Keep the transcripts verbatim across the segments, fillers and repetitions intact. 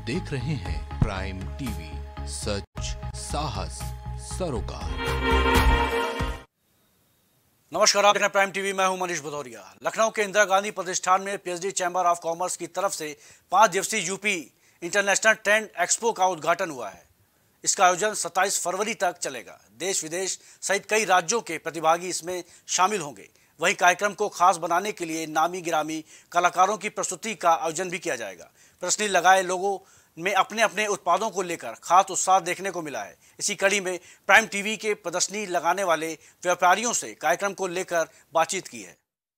देख रहे हैं प्राइम टीवी, सच साहस सरोकार। नमस्कार, आप देख रहे हैं प्राइम टीवी। मैं हूं मनीष भदौरिया। लखनऊ के इंदिरा गांधी प्रतिष्ठान में पीएचडी चैंबर ऑफ कॉमर्स की तरफ से पांच दिवसीय यूपी इंटरनेशनल ट्रेंड एक्सपो का उद्घाटन हुआ है। इसका आयोजन सत्ताईस फरवरी तक चलेगा। देश विदेश सहित कई राज्यों के प्रतिभागी इसमें शामिल होंगे। वहीं कार्यक्रम को खास बनाने के लिए नामी गिरामी कलाकारों की प्रस्तुति का आयोजन भी किया जाएगा। प्रदर्शनी लगाए लोगों में अपने अपने उत्पादों को लेकर खास उत्साह देखने को मिला है। इसी कड़ी में प्राइम टीवी के प्रदर्शनी लगाने वाले व्यापारियों से कार्यक्रम को लेकर बातचीत की है।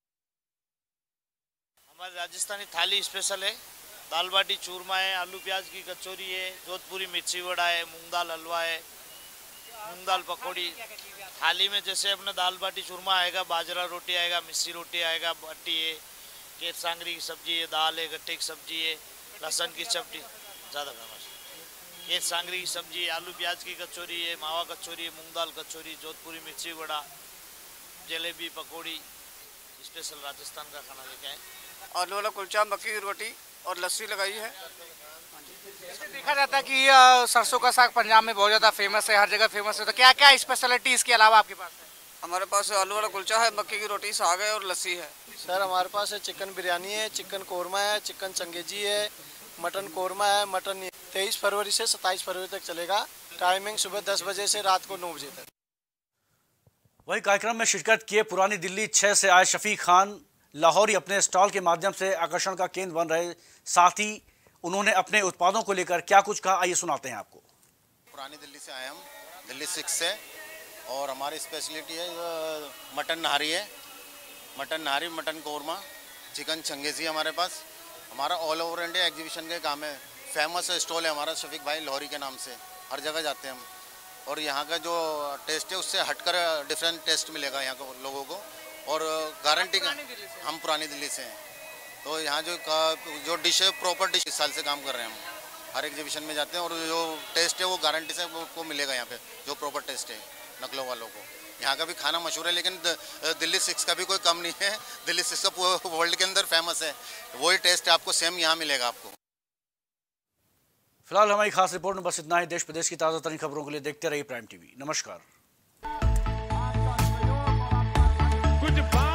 हमारी राजस्थानी थाली स्पेशल है। दाल बाटी चूरमा है, आलू प्याज की कचौरी है, जोधपुरी मिर्ची वड़ा है, मूंग दाल हलवा है, मूंग दाल पकौड़ी। थाली में जैसे अपना दाल बाटी चूरमा आएगा, बाजरा रोटी आएगा, मिस्सी रोटी आएगा, बट्टी है, केत सांगरी की सब्जी है, दाल है, गट्टे की सब्जी है, लहसुन की चपटी ज़्यादा फेमस, केत सांगरी की सब्जी, आलू प्याज की कचौरी है, मावा कचौरी है, मूंग दाल कचौरी, जोधपुरी मिर्ची वड़ा, जलेबी पकौड़ी। स्पेशल राजस्थान का खाना लेके आए। आलू वाला कुलचा, मक्की की रोटी और लस्सी लगाई है। देखा जाता है कि सरसों का साग पंजाब में बहुत ज़्यादा फेमस है, हर जगह फेमस है, तो क्या क्या स्पेशलिटी इसके अलावा आपके पास है? हमारे पास आलू वाला कुलचा है, मक्की की रोटी, साग है और लस्सी है। सर हमारे पास है चिकन बिरयानी है, चिकन कोरमा है, चिकन चंगेजी है, मटन कोरमा है, मटन तेईस फरवरी से सत्ताईस फरवरी तक चलेगा। टाइमिंग सुबह दस बजे से रात को नौ बजे तक। वही कार्यक्रम में शिरकत किए पुरानी दिल्ली छह से आए शफीक खान लाहौरी अपने स्टॉल के माध्यम से आकर्षण का केंद्र बन रहे। साथ ही उन्होंने अपने उत्पादों को लेकर क्या कुछ कहा, आइए सुनाते हैं आपको। पुरानी दिल्ली से आए हम, दिल्ली सिक्स से, और हमारी स्पेशलिटी है मटन नहारी है, मटन नहारी, मटन कोरमा, चिकन चंगेजी हमारे पास। हमारा ऑल ओवर इंडिया एग्जीबिशन के काम है, फेमस स्टॉल है हमारा शफीक भाई लाहौरी के नाम से, हर जगह जाते हैं हम। और यहाँ का जो टेस्ट है उससे हटकर डिफरेंट टेस्ट मिलेगा यहाँ के लोगों को, और गारंटी का। हम पुरानी दिल्ली से हैं, तो यहाँ जो जो डिश है प्रॉपर डिश, इस साल से काम कर रहे हैं हम। हर एग्जीबिशन में जाते हैं और जो टेस्ट है वो गारंटी से वो मिलेगा यहाँ पे, जो प्रॉपर टेस्ट है नकलों वालों को। यहाँ का भी खाना मशहूर है, लेकिन दिल्ली सिक्स का भी कोई कम नहीं है। दिल्ली सिक्स का वर्ल्ड के अंदर फेमस है, वही टेस्ट आपको सेम यहाँ मिलेगा आपको। फिलहाल हमारी खास रिपोर्ट में बस इतना ही। देश प्रदेश की ताज़ा तरीन खबरों के लिए देखते रहिए प्राइम टीवी। नमस्कार।